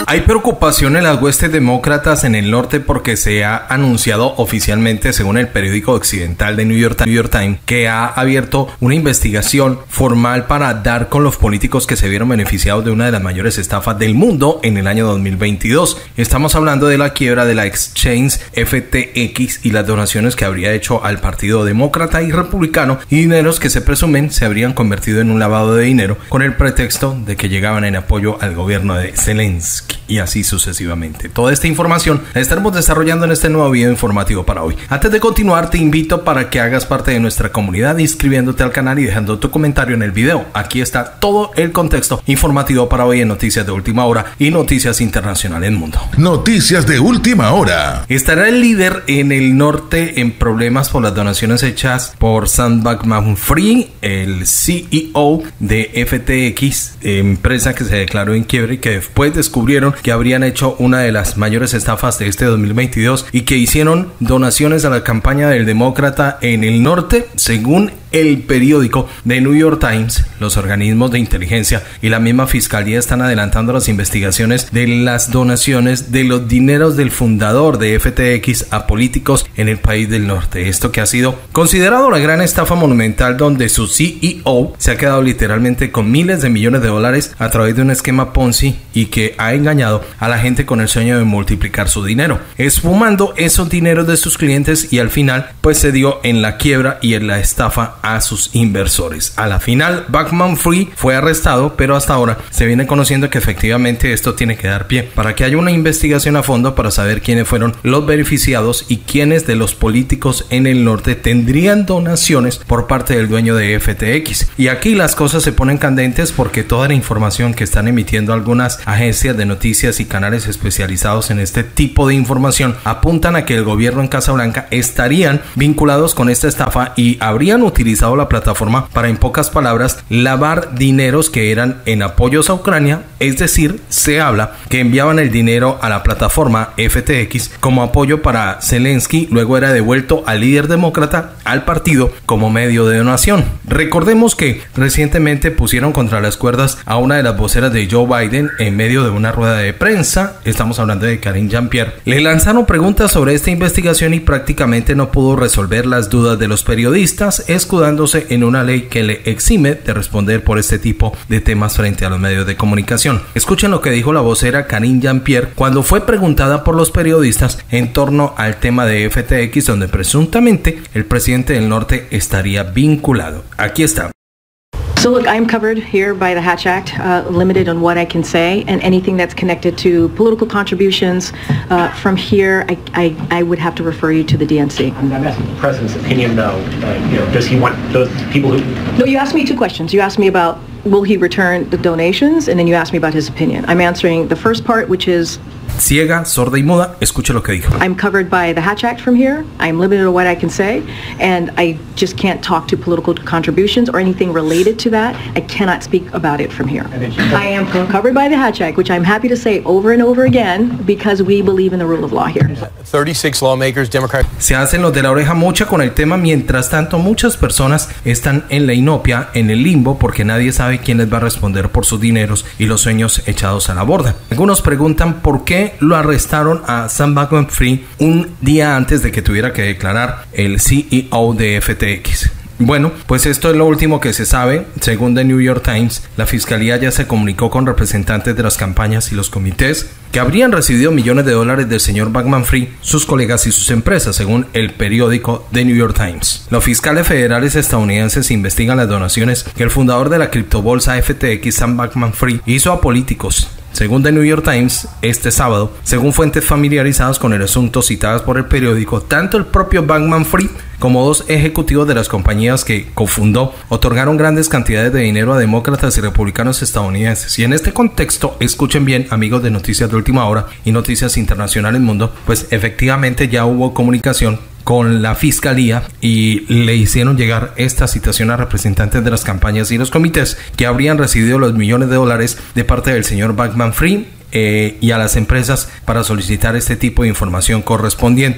Hay preocupación en las huestes demócratas en el norte porque se ha anunciado oficialmente, según el periódico occidental de New York Times, que ha abierto una investigación formal para dar con los políticos que se vieron beneficiados de una de las mayores estafas del mundo en el año 2022. Estamos hablando de la quiebra de la exchange FTX y las donaciones que habría hecho al Partido Demócrata y Republicano, y dineros que se presumen se habrían convertido en un lavado de dinero con el pretexto de que llegaban en apoyo al gobierno de Zelensky, y así sucesivamente. Toda esta información la estaremos desarrollando en este nuevo video informativo para hoy. Antes de continuar, te invito para que hagas parte de nuestra comunidad inscribiéndote al canal y dejando tu comentario en el video. Aquí está todo el contexto informativo para hoy en Noticias de Última Hora y Noticias Internacionales del Mundo. Noticias de Última Hora. Estará el líder en el norte en problemas por las donaciones hechas por Sam Bankman-Fried, el CEO de FTX, empresa que se declaró en quiebra y que después descubrieron que habrían hecho una de las mayores estafas de este 2022 y que hicieron donaciones a la campaña del demócrata en el norte. Según el periódico de New York Times, los organismos de inteligencia y la misma fiscalía están adelantando las investigaciones de las donaciones de los dineros del fundador de FTX a políticos en el país del norte. Esto que ha sido considerado la gran estafa monumental, donde su CEO se ha quedado literalmente con miles de millones de dólares a través de un esquema Ponzi y que ha engañado a la gente con el sueño de multiplicar su dinero, esfumando esos dineros de sus clientes, y al final pues se dio en la quiebra y en la estafa a sus inversores. A la final, Bankman-Fried fue arrestado, pero hasta ahora se viene conociendo que efectivamente esto tiene que dar pie para que haya una investigación a fondo para saber quiénes fueron los beneficiados y quiénes de los políticos en el norte tendrían donaciones por parte del dueño de FTX. Y aquí las cosas se ponen candentes porque toda la información que están emitiendo algunas agencias de noticias y canales especializados en este tipo de información apuntan a que el gobierno en Casa Blanca estarían vinculados con esta estafa y habrían utilizado la plataforma para, en pocas palabras, lavar dineros que eran en apoyos a Ucrania. Es decir, se habla que enviaban el dinero a la plataforma FTX como apoyo para Zelensky, luego era devuelto al líder demócrata al partido como medio de donación. Recordemos que recientemente pusieron contra las cuerdas a una de las voceras de Joe Biden en medio de una rueda de prensa. Estamos hablando de Karine Jean-Pierre. Le lanzaron preguntas sobre esta investigación y prácticamente no pudo resolver las dudas de los periodistas, escudándose en una ley que le exime de responder por este tipo de temas frente a los medios de comunicación. Escuchen lo que dijo la vocera Karine Jean-Pierre cuando fue preguntada por los periodistas en torno al tema de FTX, donde presuntamente el presidente del norte estaría vinculado. Aquí está. So look, I'm covered here by the Hatch Act, limited on what I can say, and anything that's connected to political contributions from here, I would have to refer you to the DNC. I'm asking the president's opinion, though. Does he want those people who... No, you asked me two questions. You asked me about will he return the donations, and then you asked me about his opinion. I'm answering the first part, which is... Ciega, sorda y muda, escuche lo que dijo. I'm covered by the Hatch Act from here. I'm limited on what I can say, and I just can't talk to political contributions or anything related to that. I cannot speak about it from here. I am covered by the Hatch Act, which I'm happy to say over and over again because we believe in the rule of law here. 36 lawmakers, Democrats. Se hacen los de la oreja mocha con el tema. Mientras tanto, muchas personas están en la inopia, en el limbo, porque nadie sabe quién les va a responder por sus dineros y los sueños echados a la borda. Algunos preguntan por qué lo arrestaron a Sam Bankman-Fried un día antes de que tuviera que declarar el CEO de FTX. Bueno, pues esto es lo último que se sabe. Según The New York Times, la fiscalía ya se comunicó con representantes de las campañas y los comités que habrían recibido millones de dólares del señor Bankman-Fried, sus colegas y sus empresas, según el periódico The New York Times. Los fiscales federales estadounidenses investigan las donaciones que el fundador de la criptobolsa FTX, Sam Bankman-Fried, hizo a políticos. Según The New York Times, este sábado, según fuentes familiarizadas con el asunto citadas por el periódico, tanto el propio Bankman-Fried como dos ejecutivos de las compañías que cofundó otorgaron grandes cantidades de dinero a demócratas y republicanos estadounidenses. Y en este contexto, escuchen bien, amigos de Noticias de Última Hora y Noticias Internacionales Mundo, pues efectivamente ya hubo comunicación con la fiscalía y le hicieron llegar esta citación a representantes de las campañas y los comités que habrían recibido los millones de dólares de parte del señor Bankman-Fried y a las empresas para solicitar este tipo de información correspondiente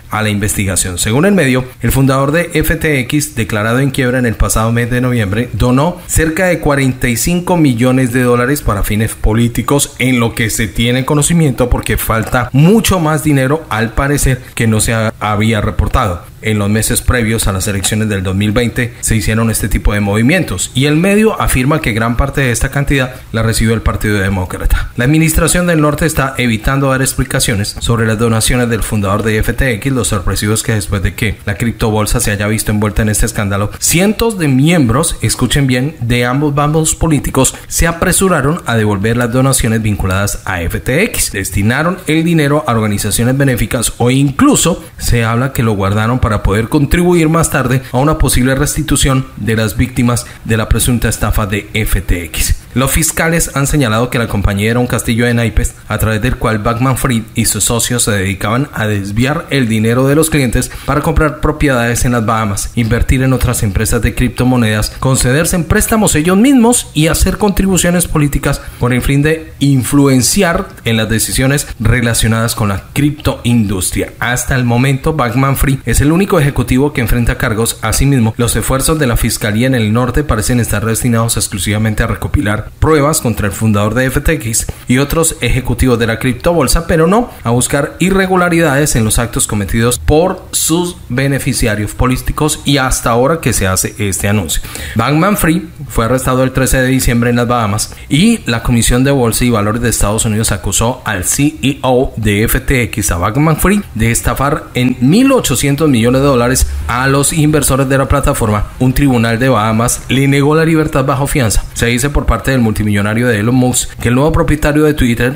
a la investigación. Según el medio, el fundador de FTX, declarado en quiebra en el pasado mes de noviembre, donó cerca de 45 millones de dólares para fines políticos, en lo que se tiene conocimiento, porque falta mucho más dinero al parecer que no se había reportado. En los meses previos a las elecciones del 2020 se hicieron este tipo de movimientos y el medio afirma que gran parte de esta cantidad la recibió el Partido Demócrata. La administración del norte está evitando dar explicaciones sobre las donaciones del fundador de FTX. Lo sorpresivo es que después de que la criptobolsa se haya visto envuelta en este escándalo, cientos de miembros, escuchen bien, de ambos bandos políticos se apresuraron a devolver las donaciones vinculadas a FTX. Destinaron el dinero a organizaciones benéficas o incluso se habla que lo guardaron para poder contribuir más tarde a una posible restitución de las víctimas de la presunta estafa de FTX. Los fiscales han señalado que la compañía era un castillo de naipes a través del cual Bankman-Fried y sus socios se dedicaban a desviar el dinero de los clientes para comprar propiedades en las Bahamas, invertir en otras empresas de criptomonedas, concederse en préstamos ellos mismos y hacer contribuciones políticas con el fin de influenciar en las decisiones relacionadas con la criptoindustria. Hasta el momento, Bankman-Fried es el único ejecutivo que enfrenta cargos. Asimismo, los esfuerzos de la fiscalía en el norte parecen estar destinados exclusivamente a recopilar pruebas contra el fundador de FTX y otros ejecutivos de la criptobolsa, pero no a buscar irregularidades en los actos cometidos por sus beneficiarios políticos, y hasta ahora que se hace este anuncio. Bankman-Fried fue arrestado el 13 de diciembre en las Bahamas y la Comisión de Bolsa y Valores de Estados Unidos acusó al CEO de FTX, a Bankman-Fried, de estafar en 1.800 millones de dólares a los inversores de la plataforma. Un tribunal de Bahamas le negó la libertad bajo fianza. Se dice por parte del multimillonario de Elon Musk, que el nuevo propietario de Twitter,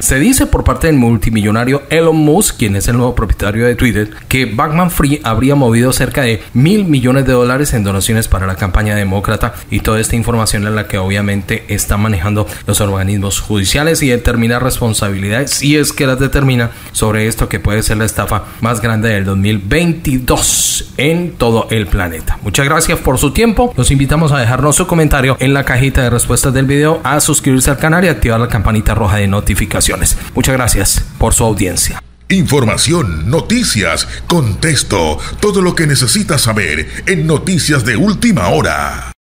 quien es el nuevo propietario de Twitter, que Bankman-Fried habría movido cerca de $1.000 millones en donaciones para la campaña demócrata, y toda esta información es la que obviamente está manejando los organismos judiciales y determina responsabilidades, si es que las determina, sobre esto que puede ser la estafa más grande del 2022 en todo el planeta. Muchas gracias por su tiempo. Los invitamos a dejarnos su comentario en la cajita de respuestas del video, a suscribirse al canal y activar la campanita roja de notificaciones. Muchas gracias por su audiencia. Información, noticias, contexto, todo lo que necesitas saber en Noticias de Última Hora.